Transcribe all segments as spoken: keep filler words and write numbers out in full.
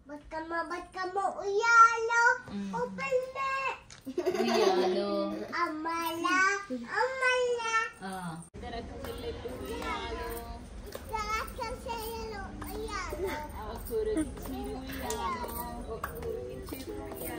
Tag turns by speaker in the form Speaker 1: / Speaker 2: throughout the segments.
Speaker 1: బతుకమ్మ బతుకమ్మ ఉయ్యాలో ఉప్పల్నే
Speaker 2: ఉయ్యాలో
Speaker 1: అమ్మల అమ్మల
Speaker 2: ఆ దరకు చెల్లెలు ఉయ్యాలో
Speaker 1: రాక్షసయ్యలో ఉయ్యాలో
Speaker 2: ఆకురు చిరు ఉయ్యాలో ఒక్కురు చిరు ఉయ్యాలో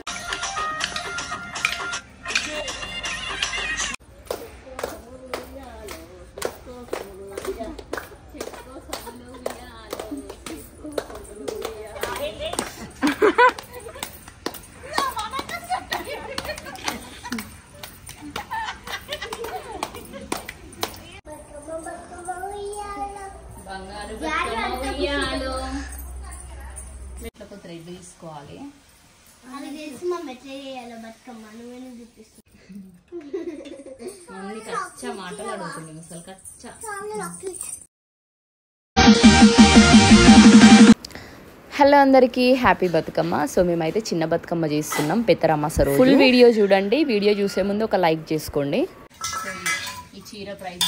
Speaker 2: బంగారు బతుకమ్మ ఉయ్యాలో ఇట్లా థ్రెడ్ తీసుకోవాలి.
Speaker 1: అది తెలిసి మా మెట్ల చేయాలి బతుకమ్మ నువ్వేనా చూపిస్తావు
Speaker 2: మమ్మీ కచ్చా మాటలు అడుగుతుంది అసలు కచ్చా.
Speaker 3: హలో అందరికీ హ్యాపీ బతుకమ్మ. సో మేమైతే చిన్న బతుకమ్మ చేస్తున్నాం పెద్దరమాస రోజు. ఫుల్ వీడియో చూడండి. వీడియో చూసే ముందు ఒక లైక్ చేసుకోండి.
Speaker 2: ఈ చీర ప్రైస్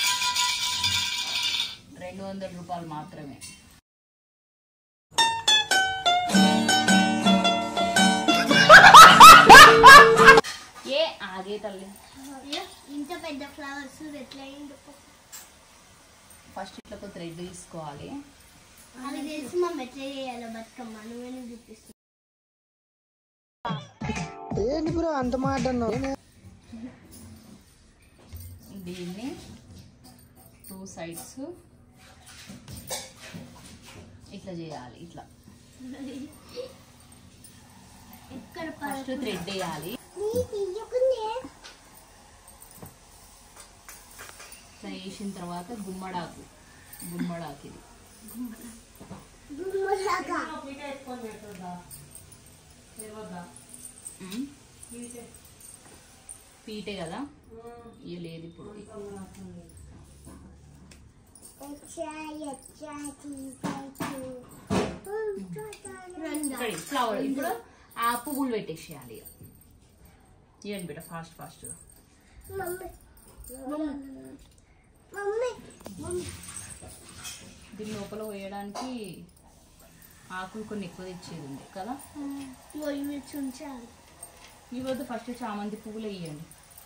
Speaker 2: రెండు వందల రూపాయలు మాత్రమే. ఏ ఆగే తల్లి
Speaker 1: ఇంత పెద్ద ఫ్లవర్స్ ఎట్లా
Speaker 2: ఫస్ట్ ఇట్లా ఒక థ్రెడ్ తీసుకోవాలి.
Speaker 1: అది తెలిసి మా మెట్ల చేయాలి బతుకమ్మ నువ్వేనా చూపిస్తావు
Speaker 4: ఏంటి బ్రో అంత మాట అన్నావు?
Speaker 2: దీన్ని టూ సైడ్స్ ఇట్లా చేయాలి. ఇట్లా ఫస్ట్ థ్రెడ్ వేయాలి. ఇట్లా వేసిన తర్వాత గుమ్మడాకు గుమ్మడాకు ఇది పీటే కదా ఇవి లేదు ఇప్పుడు. ఫ్లవర్ ఇప్పుడు ఆ పువ్వులు పెట్టేసేయాలి. ఇవ్వండి బిడ్డ ఫాస్ట్ ఫాస్ట్. దీని లోపల పోయడానికి ఆకులు కొన్ని ఎక్కువ తెచ్చేది ఉంది కదా. ఈ వద్ద ఫస్ట్ చామంతి పువ్వులు వేయండి.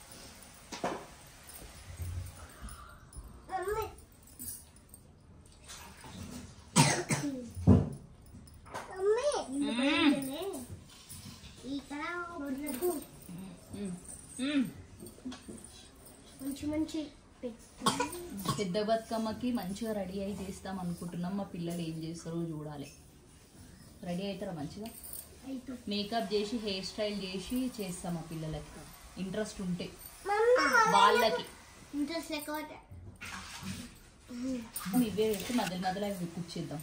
Speaker 1: మంచి మంచి
Speaker 2: పెద్ద బతుకమ్మకి మంచిగా రెడీ అయి చేస్తాం అనుకుంటున్నాం. మా పిల్లలు ఏం చేస్తారో చూడాలి. రెడీ అవుతారా మంచిగా? మేకప్ చేసి హెయిర్ స్టైల్ చేసి చేస్తాం మా పిల్లలకి ఇంట్రెస్ట్ ఉంటే వాళ్ళకి.
Speaker 1: ఇంట్రెస్ట్ ఎక్కువ
Speaker 2: ఇవే పెట్టి మధ్య మధ్యలో అవి కూర్చేద్దాం.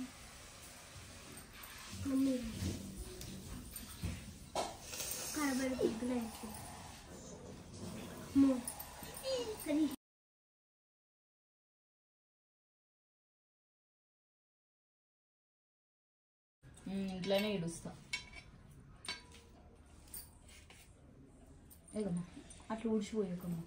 Speaker 2: ఇంట్లోనే ఇడుస్తా ఏదమ్మా అట్లా ఊడ్చిపోయాకమ్మా.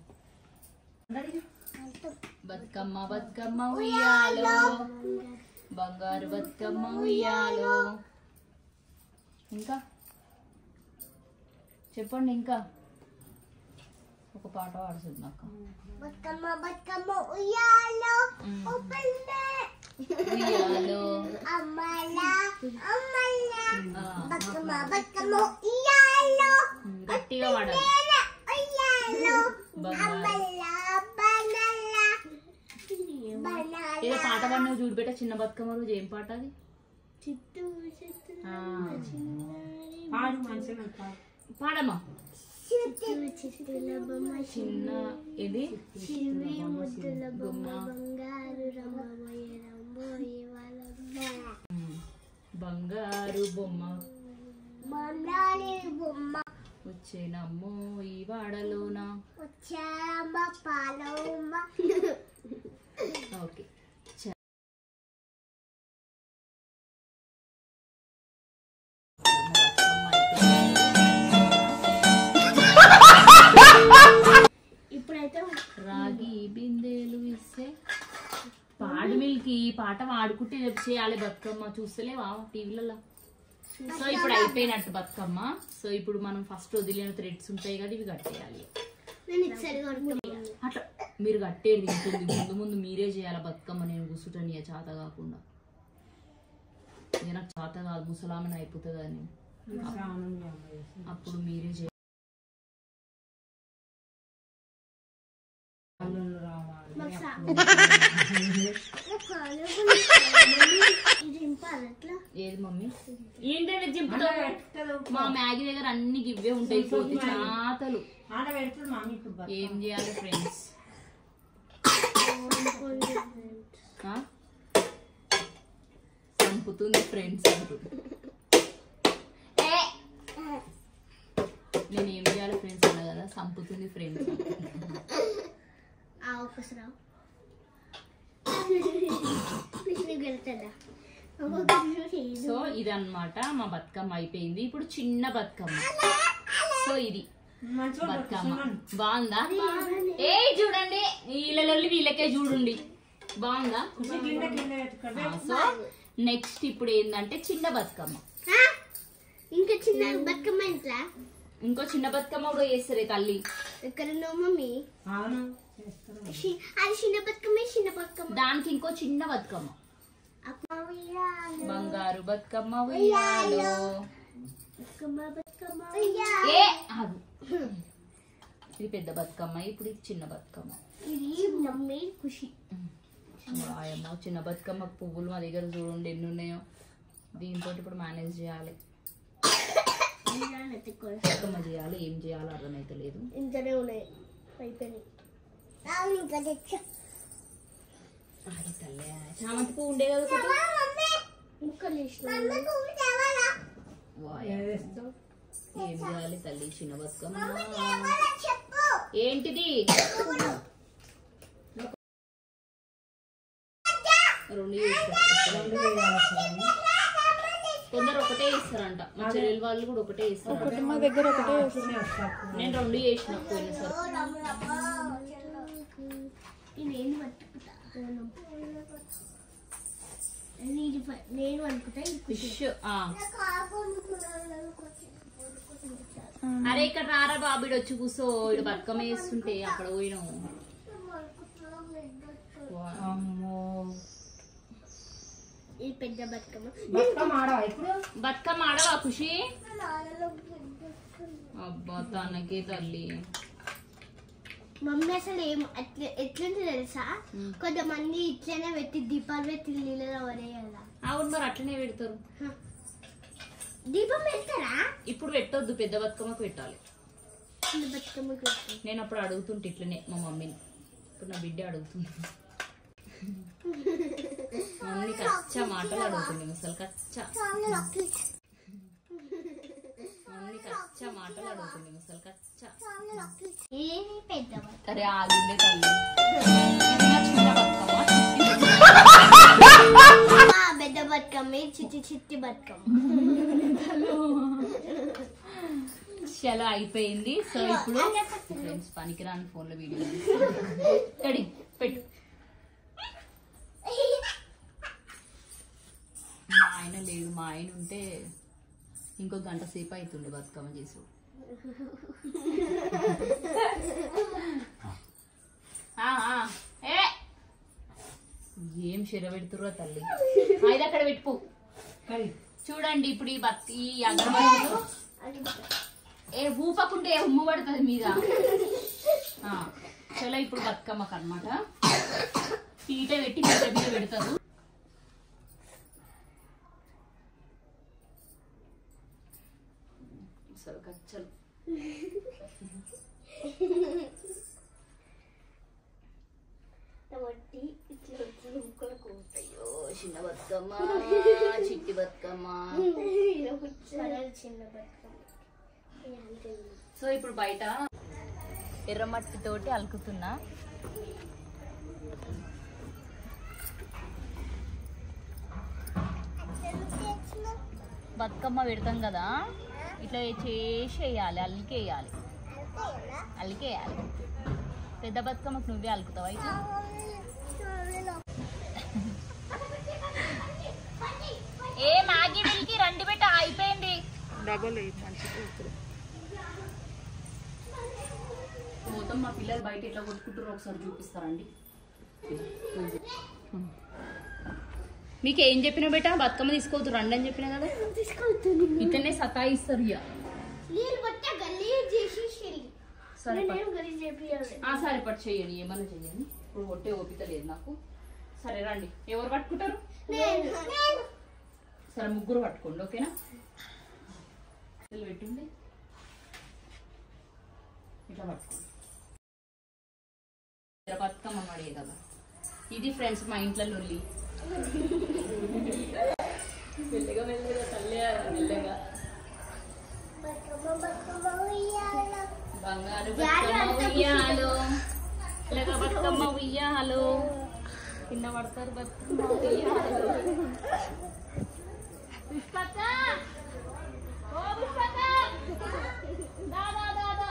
Speaker 2: బతుకమ్మ బతుకమ్మ ఉయ్యాలో బంగారు బతుకమ్మ ఉయ్యాలో. ఇంకా చెప్పండి. ఇంకా ఒక పాట పాడుతుంది నాకు.
Speaker 1: బతుకమ్మ బతుకమ్మ ఉయ్యాలో ఉప్పల్నే
Speaker 2: ఉయ్యాలో
Speaker 1: అమ్మల అమ్మల బతుకమ్మ బతుకమ్మ ఉయ్యాలో
Speaker 2: గట్టిగా పాడాలి.
Speaker 1: ఉయ్యాలో అమ్మల బనల
Speaker 2: ఏదో పాట పాడినవి చూడబెట్ట చిన్న బతుకమ్మ రోజు. ఏం పాట అది?
Speaker 1: చిత్తూ చిత్తూ
Speaker 2: పాడమ్మా.
Speaker 1: చిత్తూ చిత్తుల బొమ్మ
Speaker 2: చిన్న ఇది
Speaker 1: చివి ముద్దుల బొమ్మ బంగారు రమ్మబోయే రంబోయే వాళ్ళ
Speaker 2: బంగారు బొమ్మ
Speaker 1: బంగారు బొమ్మ
Speaker 2: వచ్చేనమ్మో ఈ వాడలోన
Speaker 1: వచ్చారమ్మ పాలమ్మ.
Speaker 2: ఓకే
Speaker 1: ఇప్పుడైతే
Speaker 2: రాగి బిందెలు ఇస్తే పాడి మిల్కి పాట పాడుకుంటే చేయాలి బతుకమ్మ. చూస్తలేవా టీవీలలో? సో ఇప్పుడు అయిపోయినట్టు బతుకమ్మ. సో ఇప్పుడు మనం ఫస్ట్ వదిలిన థ్రెడ్స్ ఉంటాయి కదా, ఇవి కట్టేయాలి. అట్లా మీరు కట్టేది ఉంటుంది, ముందు ముందు మీరే చేయాలి బతుకమ్మ. నేను కూర్చుంటాను ఇక చేత కాకుండా, ఇక నాకు చేత కాదు, ముసలామని అయిపోతుంది అని. అప్పుడు మీరే చేయాలి. ఏది మమ్మీ ఏంటంటే జింపుతావు? మా మ్యాగీ దగ్గర అన్ని గివ్వే ఉంటాయి, పోతే చాతలు. ఏం చేయాలి ఫ్రెండ్స్? చంపుతుంది ఫ్రెండ్స్. నేను ఏం చేయాలి ఫ్రెండ్స్ అన్నా కదా, చంపుతుంది ఫ్రెండ్స్. సో ఇదన్నమాట మా బతుకమ్మ అయిపోయింది. ఇప్పుడు చిన్న బతుకమ్మ. సో ఇది బతుకమ్మ బాగుందా? ఏ చూడండి, వీళ్ళ వీళ్ళకే చూడండి, బాగుందా? సో నెక్స్ట్ ఇప్పుడు ఏంటంటే చిన్న బతుకమ్మ.
Speaker 1: ఇంకా చిన్న బతుకమ్మ ఇంట్లో
Speaker 2: ఇంకో చిన్న బతుకమ్మ కూడా చేస్తారే తల్లి.
Speaker 1: ఎక్కడనో మమ్మీ? అది చిన్న బతుకమ్మ, చిన్న బతుకమ్మ.
Speaker 2: దానికి ఇంకో చిన్న బతుకమ్మ, బంగారు బతుకమ్మ ఉయ్యాలో. ఏ ఆగు, ఇది పెద్ద బతుకమ్మ, ఇప్పుడు ఇది చిన్న బతుకమ్మ.
Speaker 1: ఇది మమ్మీ ఖుషి.
Speaker 2: వాయమ్మ, చిన్న బతుకమ్మ పువ్వులు మా దగ్గర చూడండి ఎన్ని ఉన్నాయో. దీంతో ఇప్పుడు మేనేజ్ చేయాలి, బతుకమ్మ చేయాలి. ఏం చేయాలో అర్థమైతే లేదు.
Speaker 1: ఇంతనే ఉన్నాయి, అయిపోయినాయి.
Speaker 2: చామంతి పువ్వు ఉండే కదా, ఏం చేయాలి తల్లి? చిన్న బతుకమ్మ ఏంటిది? రెండు కొందరు ఒకటే ఇస్తారంట, మా చెల్లెలు వాళ్ళు కూడా ఒకటే ఇస్తారు.
Speaker 4: మా దగ్గర ఒకటే
Speaker 2: నేను రెండు చేసిన పోయిన సార్.
Speaker 1: నేను పట్టుకుంటా, నేను అనుకుంటా
Speaker 2: ఫిష్. అరే ఇక్కడ రారా బాబుడు, వచ్చి కూర్చో. ఇక్కడ బతుకమ్మ వేస్తుంటే అక్కడ పోయినాము.
Speaker 1: ఈ పెద్ద బతుకమ్మ.
Speaker 4: బతుకమ్మ ఆడవా ఇప్పుడు?
Speaker 2: బతుకమ్మ ఆడవా ఖుషి? అబ్బా తనకే తల్లి.
Speaker 1: మమ్మీ అసలు ఏం అట్లా ఎట్లుంటే తెలుసా, కొంతమంది ఇట్లనే పెట్టి దీపాలు పెట్టి నీళ్ళలో పడేయాల.
Speaker 2: అవును మరి అట్లనే పెడతారు.
Speaker 1: దీపం పెడతారా?
Speaker 2: ఇప్పుడు పెట్టొద్దు, పెద్ద బతుకమ్మకు పెట్టాలి.
Speaker 1: చిన్న బతుకమ్మకి
Speaker 2: నేను అప్పుడు అడుగుతుంటే ఇట్లనే మా మమ్మీని, ఇప్పుడు నా బిడ్డ అడుగుతుంది. మమ్మీ కచ్చా మాటలు అడుగుతుంది, అసలు కచ్చా మమ్మీ కచ్చా మాటలు అడుగుతుంది, అసలు కచ్చా.
Speaker 1: ఏమి పెద్ద
Speaker 2: సరే ఆగుండే తల్లి. చిన్న బతుకమ్మ,
Speaker 1: పెద్ద బతుకమ్మ, చిట్టి చిట్టి బతుకమ్మ.
Speaker 2: చాలా అయిపోయింది. సో ఇప్పుడు ఫ్రెండ్స్ పనికిరాని ఫోన్ లో వీడియో రెడీ పెట్టు. మా ఆయన లేడు, మా ఆయన ఉంటే ఇంకో గంట సేపు అవుతుండే బతుకమ్మ చేసు. ఏం శిర పెడుతుర్రో తల్లి, అది అక్కడ పెట్టుకో. చూడండి ఇప్పుడు ఈ బత్ ఈ అగరబత్తులు ఏ ఊపకుంటే ఉమ్ము పడుతుంది మీద. చాలా ఇప్పుడు బతుకమ్మకు అనమాట పీట పెట్టి పీట మీద పెడతారు. సరే కచ్చలు చిన్న బతుకమ్మ, చిట్టి బతుకమ్మ. సో ఇప్పుడు బయట ఎర్రమట్టి తోటి అలుకుతున్నా. బతుకమ్మ పెడతాం కదా, ఇట్లా చేసి వేయాలి, అల్లికేయాలి, అల్లికేయాలి. పెద్ద బతుకమ్మకు నువ్వే అలుకుతావా ఇట్లా? ఏ మ్యాగీ మిల్కి రండి పెట్ట అయిపోయి
Speaker 5: డబల్ మంచిగా
Speaker 2: మొత్తం మా పిల్లలు బయట ఎట్లా కొట్టుకుంటారో ఒకసారి చూపిస్తారండి. మీకు ఏం చెప్పినా బేటా బతుకమ్మ తీసుకోవద్దు రండి అని చెప్పినా కదా. ఇతనే సతాయిస్తారు ఇక. సరే సరే పట్టు చెయ్యండి ఏమన్నా చెయ్యండి. ఇప్పుడు ఒట్టే ఓపిక లేదు నాకు. సరే రండి. ఎవరు పట్టుకుంటారు? సరే ముగ్గురు పట్టుకోండి ఓకేనా. పెట్టండి ఇట్లా పట్టుకోండి. బతుకమ్మ అడిగే కదా ఇది ఫ్రెండ్స్ మా ఇంట్లో లొల్లి. మెల్లగా మెల్లగా తల్లి మెల్లగా బంగారు బతుకమ్మ ఉయ్యాలో మెల్లగా బతుకమ్మ ఉయ్యాలో కింద పడతారు బతుకమ్మ ఉయ్యాలో. పుష్పక్క ఓ పుష్పక్క దా దా దా దా.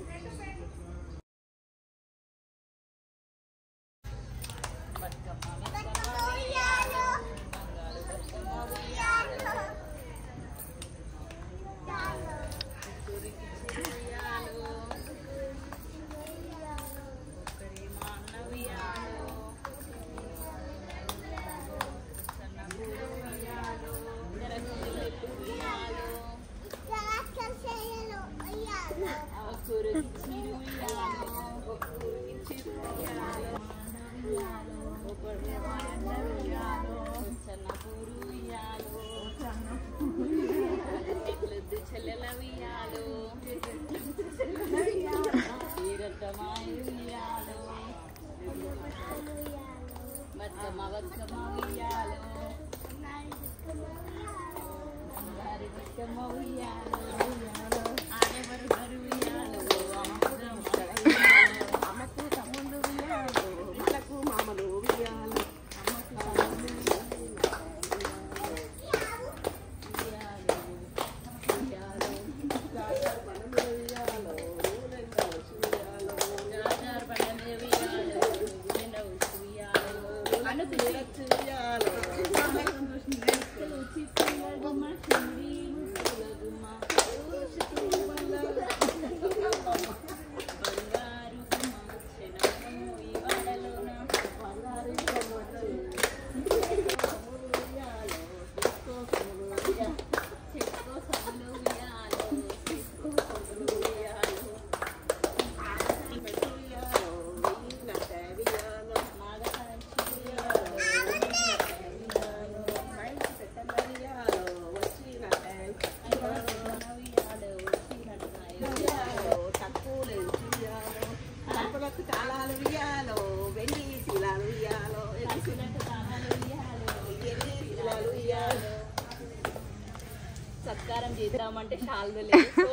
Speaker 2: సత్కారం చేద్దామంటే షాల్వే లేదు.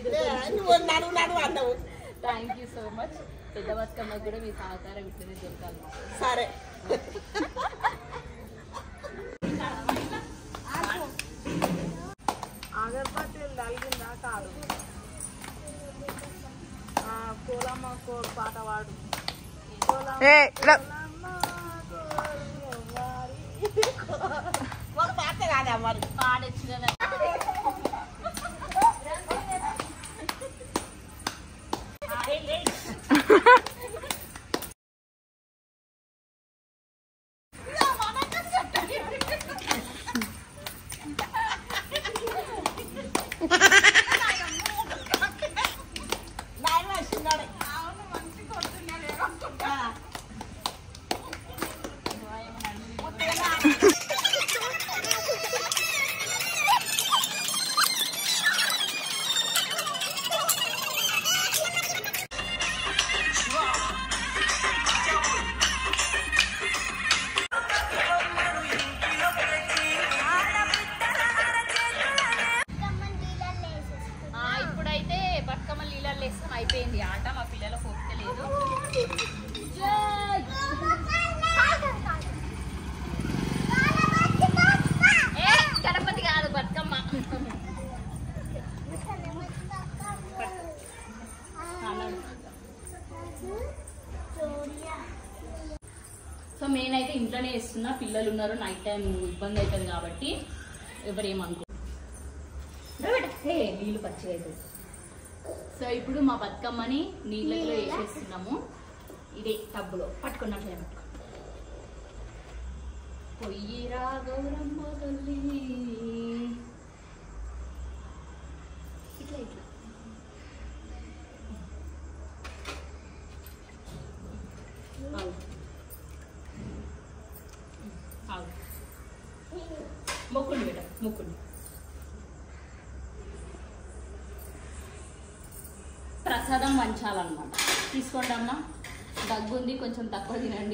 Speaker 2: Thank you so much. పెద్ద బతుకమ్మకు కూడా మీ సహకారం ఇట్లనే దొరకాలి.
Speaker 5: సరే అగరబత్తీలు తగిలిందా కాదు. కోలమ్మ కోల్ పాట వాడు. పాట కాదా మరి
Speaker 2: పాడొచ్చు కదా. అయిపోయింది ఆట. మా పిల్లల ఓపిక లేదు. గణపతి కాదు బతుకమ్మ. సో నేనైతే ఇంట్లోనే వేస్తున్నా. పిల్లలు ఉన్నారు, నైట్ టైం ఇబ్బంది అవుతుంది కాబట్టి ఎవరేమనుకో. రాస్తే నీళ్ళు పచ్చి అవుతుంది. సో ఇప్పుడు మా బతుకమ్మని నీళ్ళలో వేసేస్తున్నాము. ఇదే టబ్బులో పట్టుకున్నట్లే పట్టుకో. పొయ్యిరా గౌరమ్మ తల్లి ఇట్లా ఇట్లా మొక్కుండి బేట మొక్కుండి. ప్రసాదం వంచాలన్నమాట. తీసుకోండి అమ్మా. దగ్గు ఉంది, కొంచెం తక్కువ తినండి.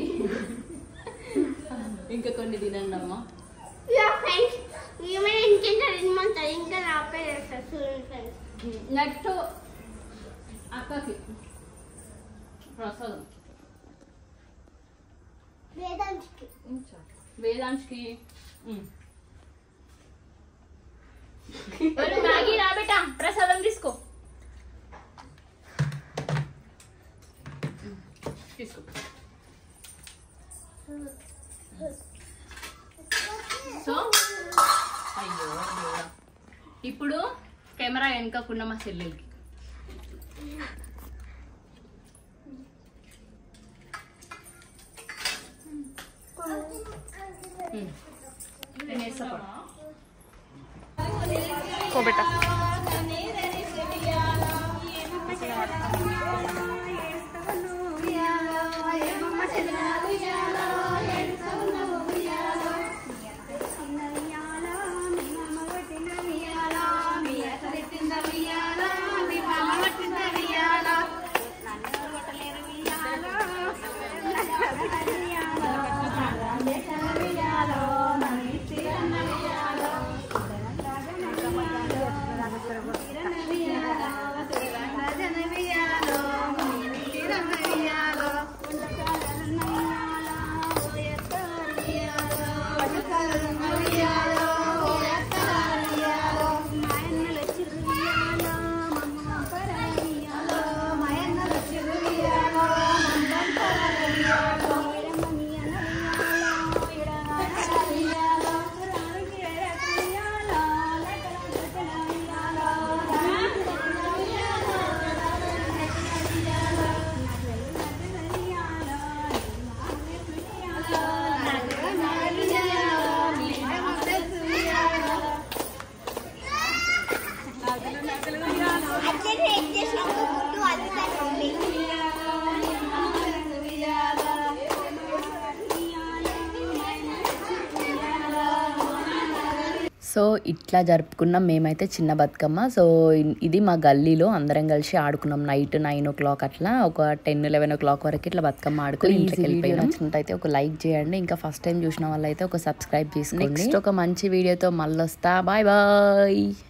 Speaker 2: ఇంకా కొన్ని తినండి అమ్మా. నెక్స్ట్ అక్కకి ప్రసాదం వేదాంశ్కి మ్యాగీ రాబెట్ట ప్రసాదం తీసుకో తీసుకో. సో అయ్యో ఇప్పుడు కెమెరా వెనకకున్న మా చెల్లెలకి నేను వేస్తా
Speaker 5: కోబెట్ట
Speaker 3: సో ఇట్లా జరుపుకున్నాం మేమైతే చిన్న బతుకమ్మ. సో ఇది మా గల్లీలో అందరం కలిసి ఆడుకున్నాం. నైట్ నైన్ ఓ క్లాక్ అట్లా ఒక టెన్ లెవెన్ ఓ క్లాక్ వరకు ఇట్లా బతుకమ్మ ఆడుకుని ఇంట్లోకి వెళ్ళిపోయాం. నచ్చినట్టయితే ఒక లైక్ చేయండి. ఇంకా ఫస్ట్ టైం చూసిన వాళ్ళైతే ఒక సబ్స్క్రైబ్ చేసుకోండి. నెక్స్ట్ ఒక మంచి వీడియోతో మళ్ళీ వస్తా. Bye bye.